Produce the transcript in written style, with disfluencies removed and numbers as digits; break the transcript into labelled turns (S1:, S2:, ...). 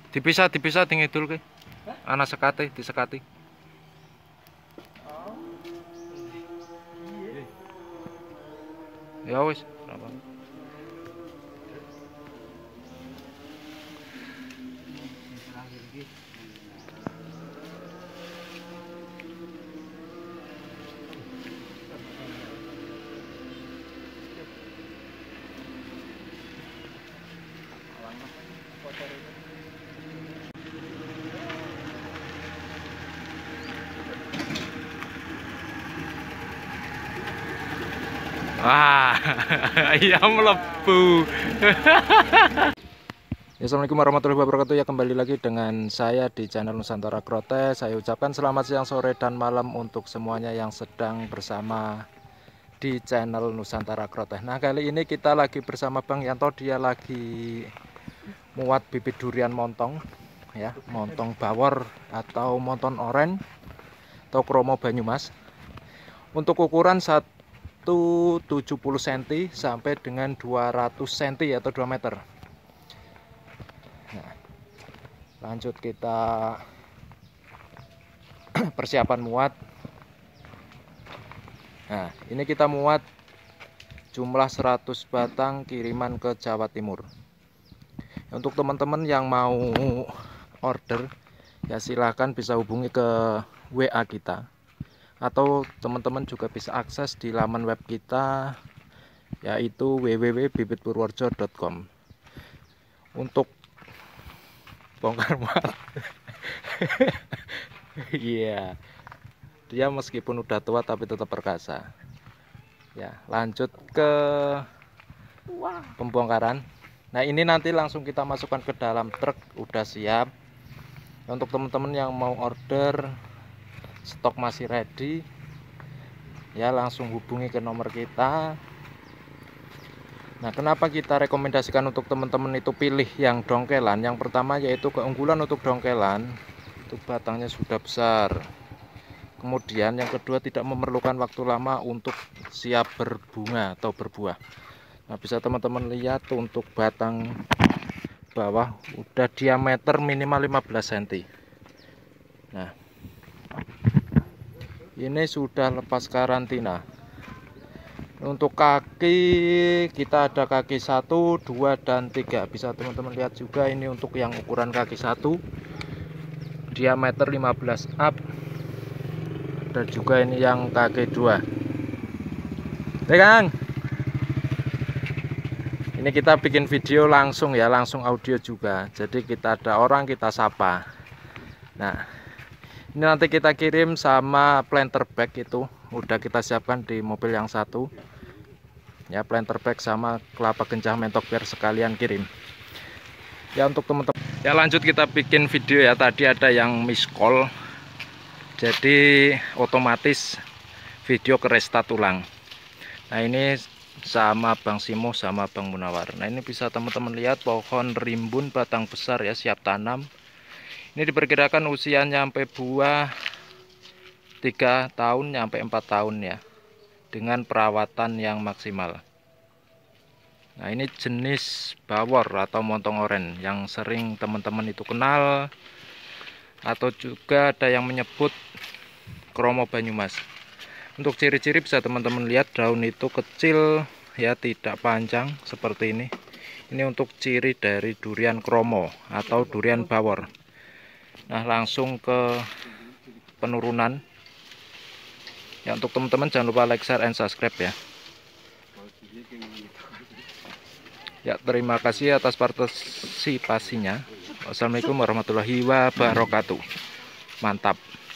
S1: Dipisah ngidul ke. Ana sekate disekati. Ya wis, apa. Ah, ayam melebu. Ya, assalamualaikum warahmatullahi wabarakatuh. Ya, kembali lagi dengan saya di channel Nusantara Agrotech. Saya ucapkan selamat siang, sore, dan malam untuk semuanya yang sedang bersama di channel Nusantara Agrotech. Nah, kali ini kita lagi bersama Bang Yanto. Dia lagi muat bibit durian montong, ya, montong bawor atau montong oren atau kromo Banyumas. Untuk ukuran 170 cm sampai dengan 200 cm atau 2 meter. Nah, lanjut kita persiapan muat. Nah, ini kita muat jumlah 100 batang kiriman ke Jawa Timur. Untuk teman-teman yang mau order, ya silahkan bisa hubungi ke WA kita, atau teman-teman juga bisa akses di laman web kita, yaitu www.bibitpurworejo.com. Untuk bongkar muat iya, dia meskipun udah tua tapi tetap perkasa. Ya, lanjut ke pembongkaran. Nah, ini nanti langsung kita masukkan ke dalam truk, udah siap. Untuk teman-teman yang mau order, stok masih ready, ya langsung hubungi ke nomor kita. Nah, kenapa kita rekomendasikan untuk teman-teman itu pilih yang dongkelan? Yang pertama yaitu keunggulan untuk dongkelan, itu batangnya sudah besar. Kemudian yang kedua, tidak memerlukan waktu lama untuk siap berbunga atau berbuah. Nah, bisa teman-teman lihat untuk batang bawah udah diameter minimal 15 cm. Nah, ini sudah lepas karantina. Untuk kaki kita ada kaki 1, 2, dan 3. Bisa teman-teman lihat juga ini untuk yang ukuran kaki 1 diameter 15 up. Dan juga ini yang kaki 2. Kang, ini kita bikin video langsung ya, langsung audio juga. Jadi kita ada orang, kita sapa. Nah, ini nanti kita kirim sama planter bag, itu udah kita siapkan di mobil yang satu. Ya, planter bag sama kelapa gencah mentok biar sekalian kirim. Ya, untuk teman-teman. Ya, lanjut kita bikin video ya. Tadi ada yang miss call. Jadi otomatis video ke restart ulang. Nah, ini sama Bang Simo sama Bang Munawar. Nah, ini bisa teman-teman lihat pohon rimbun batang besar ya, siap tanam. Ini diperkirakan usianya sampai buah 3 tahun sampai 4 tahun ya, dengan perawatan yang maksimal. Nah, ini jenis bawor atau montong oren yang sering teman-teman itu kenal, atau juga ada yang menyebut kromo Banyumas. Untuk ciri-ciri bisa teman-teman lihat, daun itu kecil ya, tidak panjang seperti ini. Ini untuk ciri dari durian kromo atau durian bawor. Nah, langsung ke penurunan. Ya, untuk teman-teman jangan lupa like, share, and subscribe ya. Ya, terima kasih atas partisipasinya. Wassalamualaikum warahmatullahi wabarakatuh. Mantap.